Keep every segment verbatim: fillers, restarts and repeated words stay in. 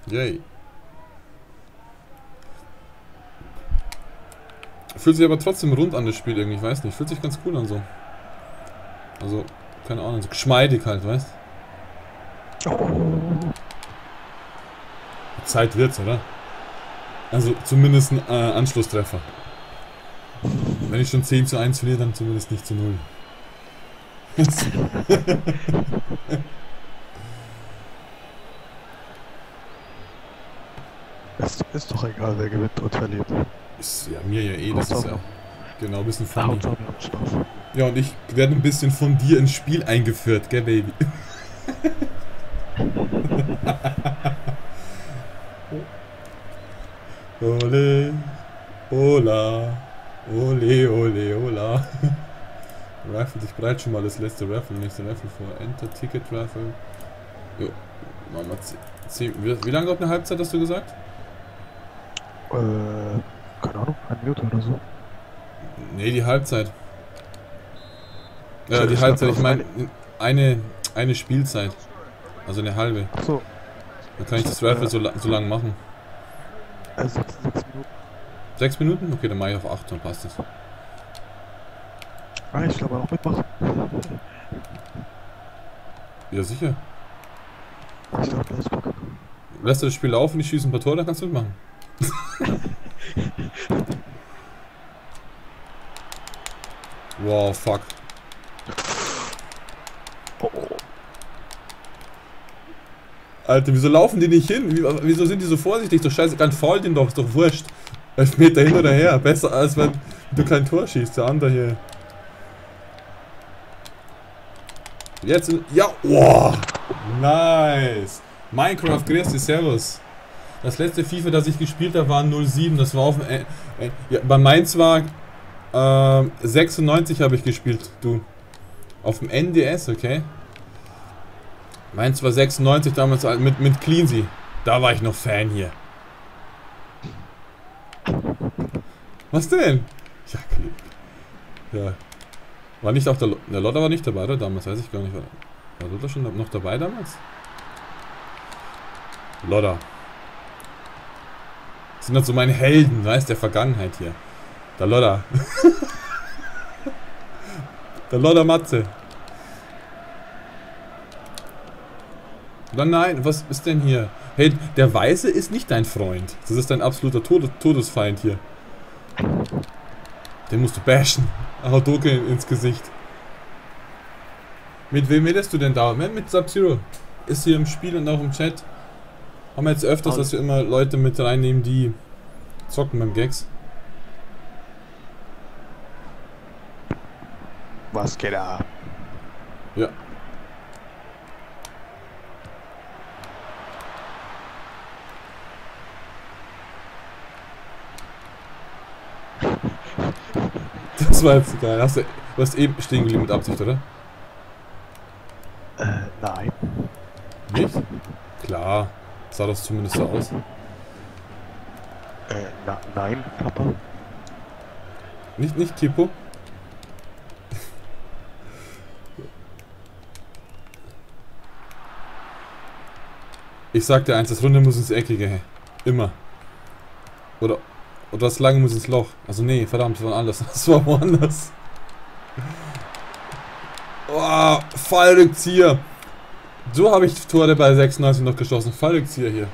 Yay. Fühlt sich aber trotzdem rund an, das Spiel irgendwie, ich weiß nicht. Fühlt sich ganz cool an so. Also, keine Ahnung, so geschmeidig halt, weißt du? Oh. Zeit wird's, oder? Also, zumindest ein äh, Anschlusstreffer. Wenn ich schon zehn zu eins verliere, dann zumindest nicht zu null. Es ist doch egal, wer gewinnt und verliert. Ist ja mir ja eh, das ist ja genau ein bisschen funny. Hauptsache wir haben Spaß. Ja, und ich werde ein bisschen von dir ins Spiel eingeführt, gell, Baby? Ole, Ola, ole, ole, ola. Raffle dich bereit, schon mal das letzte Raffle, nächste Raffle vor. Enter, Ticket, Raffle. Jo, machen wir zehn. Wie, wie lange dauert eine Halbzeit, hast du gesagt? Äh, keine Ahnung, eine Minute oder so. Nee, die Halbzeit. Ja, So, die ich Halbzeit, glaub, ich meine eine, eine Spielzeit. Also eine halbe. Achso, Dann kann ich das Raffle so, la- so lang machen. äh, sechs, sechs Minuten. Sechs Minuten? Okay, dann mache ich auf acht, dann passt das. Ah, ich glaube auch mitmachen. Ja, sicher. Ich glaube, das ist Bock. Lässt du das Spiel laufen, ich schieße ein paar Tore, dann kannst du mitmachen. Wow, fuck. Oh, oh. Alter, wieso laufen die nicht hin? Wie, wieso sind die so vorsichtig? Doch scheiße, ganz faul den doch, ist doch wurscht. Elf Meter hin oder her. Besser als wenn du kein Tor schießt. Der andere hier. Jetzt. Ja, wow. Nice. Minecraft, grüß dich, servus. Das letzte FIFA, das ich gespielt habe, war null sieben. Das war auf dem. Äh, äh, ja, bei Mainz war. Äh, sechsundneunzig habe ich gespielt, du. Auf dem N D S, okay? Meins war sechsundneunzig damals mit, mit Cleansy. Da war ich noch Fan hier. Was denn? Ja, okay. Ja. War nicht auch der, der Lotter war nicht dabei, oder? Damals weiß ich gar nicht. War, war Lotter schon noch dabei damals? Lotter. Das sind halt so meine Helden, weißt du, der Vergangenheit hier. Der Lotter. Der Lotter Matze. Oder nein, was ist denn hier? Hey, der Weiße ist nicht dein Freund. Das ist dein absoluter Todes Todesfeind hier. Den musst du bashen. Hadouke ins Gesicht. Mit wem redest du denn da? Mit Sub-Zero. Ist hier im Spiel und auch im Chat. Haben wir jetzt öfters, dass wir immer Leute mit reinnehmen, die zocken beim Gags. Was geht da? Ja. Das war jetzt geil. Hast du, du hast eben stehen geblieben mit Absicht, oder? Äh, nein. Nicht? Klar. Sah das zumindest so aus. Äh, na, nein, Papa. Nicht, nicht Kippo? Ich sag dir eins, das Runde muss ins Eckige, hey. Immer. Oder, oder das Lange muss ins Loch. Also nee, verdammt, das war anders. Das war woanders. Oh, Fallrückzieher. So habe ich Tore bei sechsundneunzig noch geschossen. Fallrückzieher hier.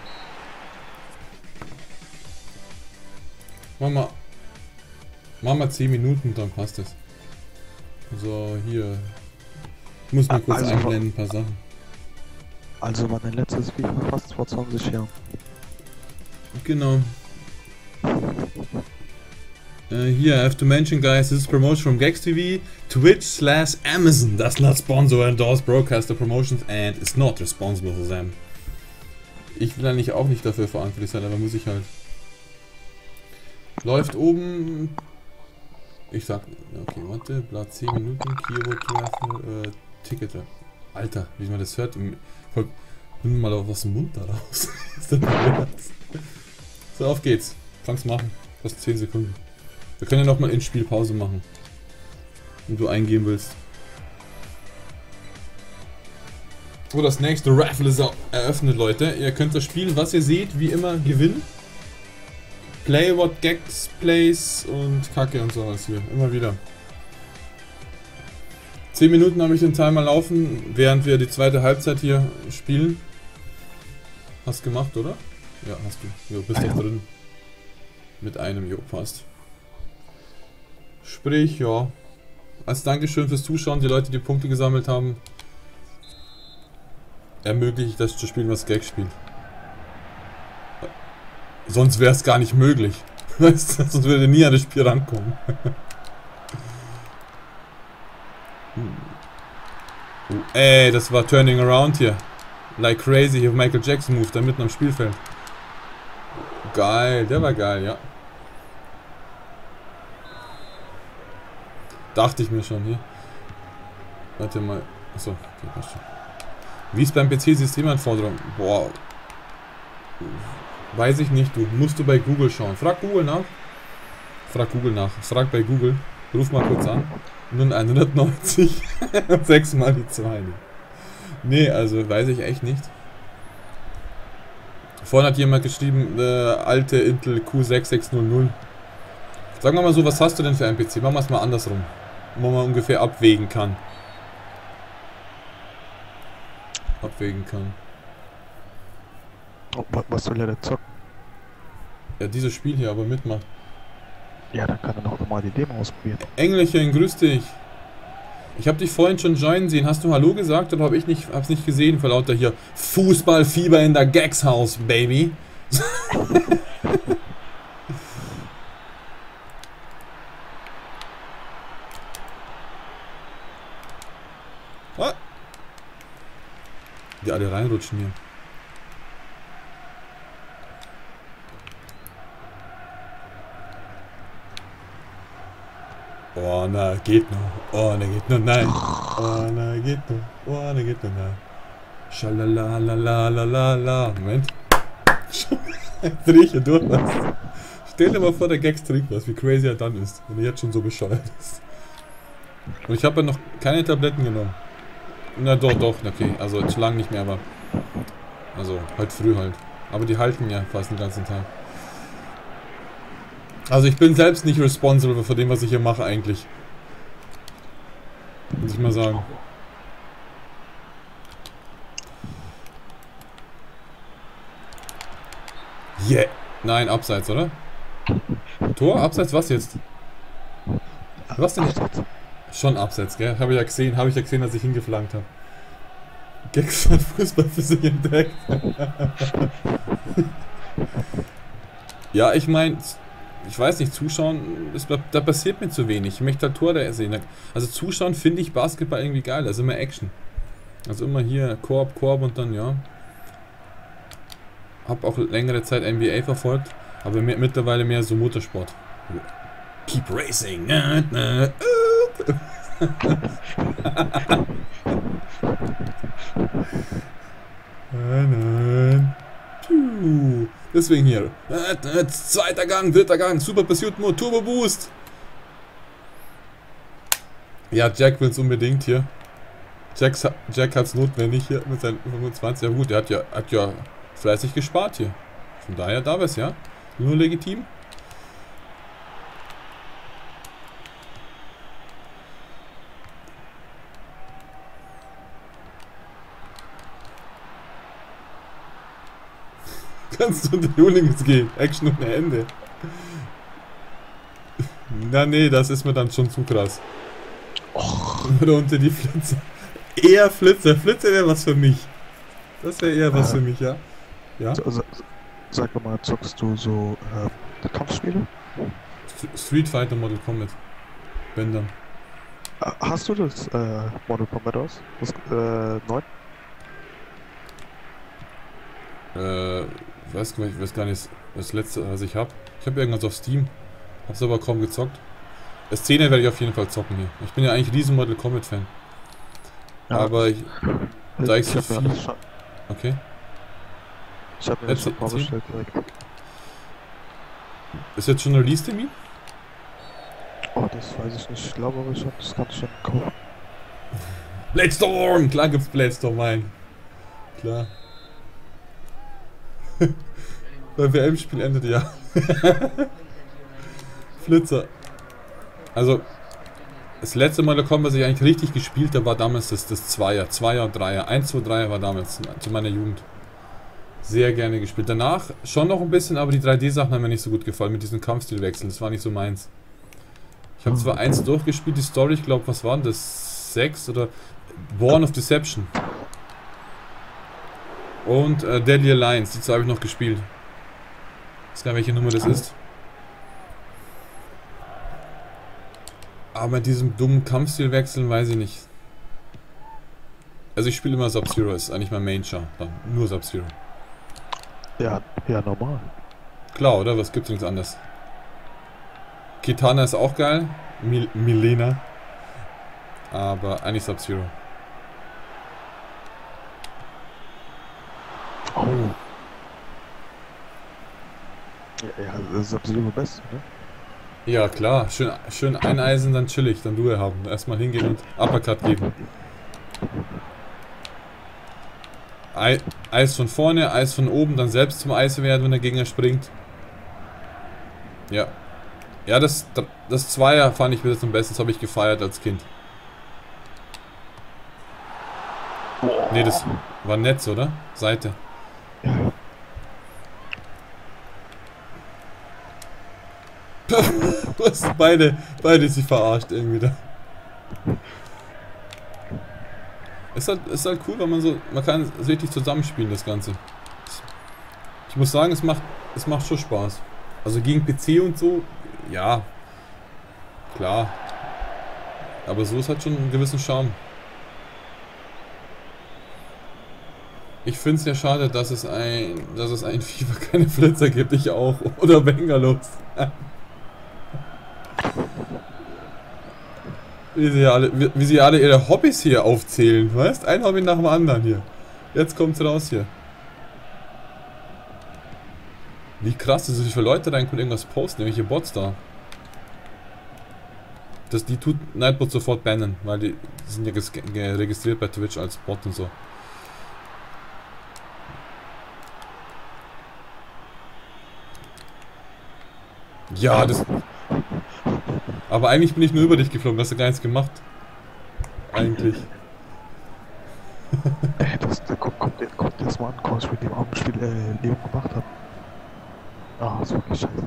Mach mal. Mach mal zehn Minuten, dann passt es. So, hier. Ich muss mal kurz Also, einblenden, ein paar Sachen. Also war dein letztes FIFA fast vor zwanzig Jahren. Genau. Uh, here, I have to mention, guys, this is promotion from Gags T V. Twitch slash Amazon does not sponsor or endorse broadcaster promotions and is not responsible for them. Ich will eigentlich auch nicht dafür verantwortlich sein, aber muss ich halt. Läuft oben. Ich sag. Okay, warte. Blatt zehn Minuten. Keyword Raffle. Äh, Ticket. Alter, wie man das hört. Voll, nimm mal was im Mund da raus. Ist das so, auf geht's. Fang's machen. Fast zehn Sekunden. Wir können ja nochmal in Spiel Pause machen. Wenn du eingeben willst. So, das nächste Raffle ist eröffnet, Leute. Ihr könnt das Spiel, was ihr seht, wie immer gewinnen. Play what Gags plays und Kacke und sowas hier. Immer wieder. zehn Minuten habe ich den Timer laufen, während wir die zweite Halbzeit hier spielen. Hast gemacht, oder? Ja, hast du. Jo, bist doch drin. Mit einem, jo, passt. Sprich, ja. Als Dankeschön fürs Zuschauen, die Leute, die Punkte gesammelt haben, ermögliche ich das zu spielen, was Gag spielt. Sonst wäre es gar nicht möglich. Weißt du, sonst würde nie an das Spiel rankommen. uh, ey, das war Turning Around hier. Like crazy, hier Michael Jackson Move, da mitten am Spielfeld. Geil, der war geil, ja. Dachte ich mir schon hier. Warte mal. Achso, okay, passt schon. Wie ist beim P C-Systemanforderung? Boah. Weiß ich nicht, du. Musst du bei Google schauen. Frag Google nach. Frag Google nach. Frag bei Google. Ruf mal kurz an. Nun hundertneunzig. sechs mal die zwei. Nee, also weiß ich echt nicht. Vorhin hat jemand geschrieben, äh, alte Intel Q sechs sechs null null. Sagen wir mal so, was hast du denn für einen P C? Machen wir es mal andersrum. Wo man ungefähr abwägen kann. Abwägen kann. Oh, was soll er denn zocken? Ja, dieses Spiel hier, aber mitmachen. Ja, dann kann er noch mal die Demo ausprobieren. Engelchen, grüß dich. Ich habe dich vorhin schon joinen sehen. Hast du Hallo gesagt oder habe ich nicht, hab's nicht gesehen vor lauter hier Fußballfieber in der Gags House, Baby? Ah. Die alle reinrutschen hier. Oh, na, geht noch. Oh, na, geht noch, nein. Oh, na, geht noch. Oh, na, geht noch, nein. Schalalalalala. Moment. Dreh ich hier durch. Stell dir mal vor, der Gags trinkt was, wie crazy er dann ist, wenn er jetzt schon so bescheuert ist. Und ich habe ja noch keine Tabletten genommen. Na doch, doch, okay. Also zu lang nicht mehr, aber... Also, heute früh halt. Aber die halten ja fast den ganzen Tag. Also ich bin selbst nicht responsible für dem, was ich hier mache eigentlich. Muss ich mal sagen. Yeah. Nein, abseits, oder? Tor? Abseits? Was jetzt? Was denn? Schon abseits, gell? Habe ich ja gesehen, habe ich ja gesehen, dass ich hingeflankt habe. Gags hat Fußball für sich entdeckt. Ja, ich meine... Ich weiß nicht, zuschauen, ist, da passiert mir zu wenig. Ich möchte halt Tore sehen. Also zuschauen finde ich Basketball irgendwie geil. Also immer Action. Also immer hier Korb, Korb und dann, ja. Hab auch längere Zeit N B A verfolgt, aber mehr, mittlerweile mehr so Motorsport. Keep racing. Na, na, uh. Nein. Puh. Deswegen hier. Zweiter Gang, dritter Gang, Super Pursuit Mode, Turbo Boost. Ja, Jack will es unbedingt hier. Jack's, Jack hat es notwendig hier mit seinen fünfundzwanzig. Ja gut, er hat ja, hat ja fleißig gespart hier. Von daher da wär's ja. Nur legitim. Kannst du unter die Unlinks gehen? Action ohne Ende. Na nee, das ist mir dann schon zu krass. Oder unter die Flitzer. Eher Flitzer. Flitzer wäre was für mich. Das wäre eher was äh, für mich, ja. Ja. So, sag doch mal, zockst du so äh, Kampfspiele? Street Fighter Mortal Kombat. Wenn dann. Hast du das äh, Mortal Kombat aus? Das äh, neun? Äh, ich weiß, ich weiß gar nicht, das letzte, was ich habe. Ich habe irgendwas auf Steam. Hab's aber kaum gezockt. Das zehner werde ich auf jeden Fall zocken hier. Ich bin ja eigentlich riesen Mortal Kombat Fan. Ja, aber ich, da ich, ich so viel... Ja okay. Ich habe mir das schon vorgestellt direkt. Ist jetzt schon ein Release-Termin? Oh, das weiß ich nicht. Ich glaube aber schon, das kann ich schon kaufen. Bladestorm! Klar gibt's Bladestorm ein. Klar. Beim W M-Spiel endet ja. Flitzer. Also, das letzte Mal, da kommen, was ich eigentlich richtig gespielt habe, war damals das, das Zweier. Zweier und Dreier. eins, zwei, Dreier war damals zu meiner Jugend. Sehr gerne gespielt. Danach schon noch ein bisschen, aber die drei D-Sachen haben mir nicht so gut gefallen mit diesen Kampfstilwechseln. Das war nicht so meins. Ich habe zwar eins durchgespielt, die Story, ich glaube, was waren das? sechs oder Born of Deception. Und äh, Deadly Alliance, die zwei habe ich noch gespielt. Ich weiß gar nicht, welche Nummer das ist. Aber mit diesem dummen Kampfstilwechseln weiß ich nicht. Also ich spiele immer Sub-Zero, ist eigentlich mein Main-Char. Nur Sub-Zero. Ja, ja, normal. Klar, oder? Was gibt's nichts anderes? Kitana ist auch geil. Mil Milena. Aber eigentlich Sub-Zero. Oh. Ja, ja, das ist absolut das Beste, ne? Ja, klar. Schön, schön eineisen, dann chillig, dann Duel haben. Erstmal hingehen und Uppercut geben. Ei, Eis von vorne, Eis von oben, dann selbst zum Eis werden, wenn der Gegner springt. Ja. Ja, das, das Zweier fand ich wieder zum Besten. Das habe ich gefeiert als Kind. Ne, das war Netz, oder? Seite. Ja. Du hast beide, beide sich verarscht irgendwie da. Ist halt, ist halt cool, weil man so, man kann es richtig zusammenspielen, das Ganze. Ich muss sagen, es macht, es macht schon Spaß. Also gegen P C und so, ja, klar. Aber so ist halt schon einen gewissen Charme. Ich finde es ja schade, dass es ein, dass es ein FIFA keine Flitzer gibt, ich auch. Oder Bengalos. Wie sie, alle, wie, wie sie alle ihre Hobbys hier aufzählen, weißt? Ein Hobby nach dem anderen hier. Jetzt kommt's raus hier. Wie krass, dass so viele Leute reinkommen, irgendwas posten, irgendwelche Bots da. Das, die tut Nightbot sofort bannen, weil die, die sind ja registriert bei Twitch als Bot und so. Ja, das... Aber eigentlich bin ich nur über dich geflogen, hast du gar nichts gemacht. Eigentlich. Ey, das, der kommt, kommt, kommt erst mal an, was ich mit dem Abendspiel äh, Leben gemacht habe. Ah, ist wirklich scheiße.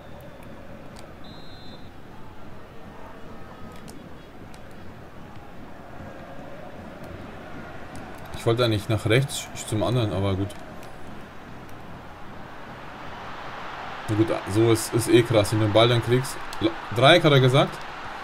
Ich wollte eigentlich nach rechts zum anderen, aber gut. Na gut, so ist, ist eh krass, wenn du den Ball dann kriegst. Dreieck hat er gesagt.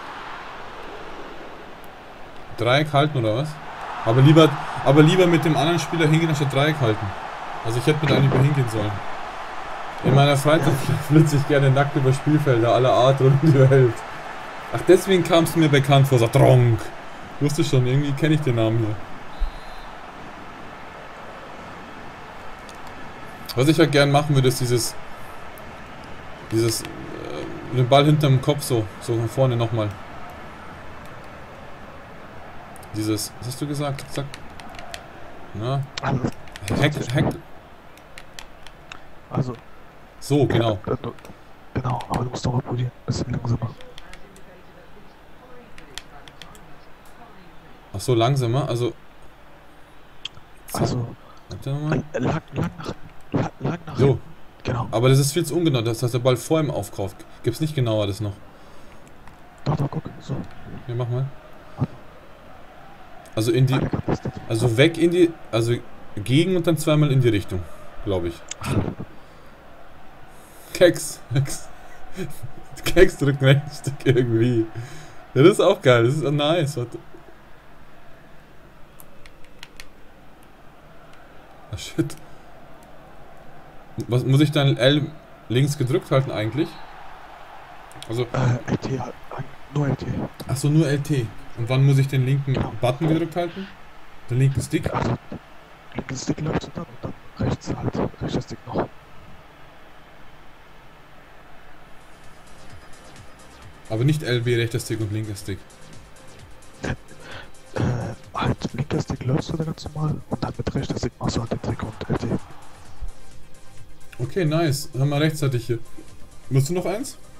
Dreieck halten oder was? Aber lieber, aber lieber mit dem anderen Spieler hingehen, anstatt Dreieck halten. Also ich hätte mit einem lieber hingehen sollen. In meiner Freizeit flitze ich gerne nackt über Spielfelder aller Art rund um die Welt. Ach, deswegen kam es mir bekannt vor, sagt Tronk. Wusste schon, irgendwie kenne ich den Namen hier. Was ich halt gern machen würde, ist dieses... Dieses... Äh, den Ball hinterm Kopf so, so von vorne nochmal. Dieses... Was hast du gesagt? Zack. Na? Hack, hack. Also... So, genau. Ja, genau, aber du musst doch mal probieren. Bisschen langsamer. Ach so, langsamer, also... Also... Warte mal. Lang, lang nach... Lang, lang nach... So. Genau. Aber das ist viel zu ungenau, das heißt der Ball vor ihm aufkauft. Gibt's nicht genauer das noch? Doch, doch, guck. So. Ja, mach mal. Also in die... Also weg in die... Also gegen und dann zweimal in die Richtung. Glaube ich. Keks. Keks. Keks drückt Rechtstick irgendwie. Ja, das ist auch geil. Das ist nice. Warte. Ah, shit. Was muss ich dann L links gedrückt halten eigentlich? Also. Äh, L T, nur L T. Achso, nur L T. Und wann muss ich den linken Genau. Button gedrückt halten? Den linken Stick? Also, linken Stick läuft und dann, und dann rechts halt, rechter Stick noch. Aber nicht L B, rechter Stick und linker Stick. Äh, halt linker Stick läufst du da ganz normal und dann mit rechter Stick machst du halt den Trick und L T. Okay, nice. Haben wir rechtzeitig hier. Willst du noch eins?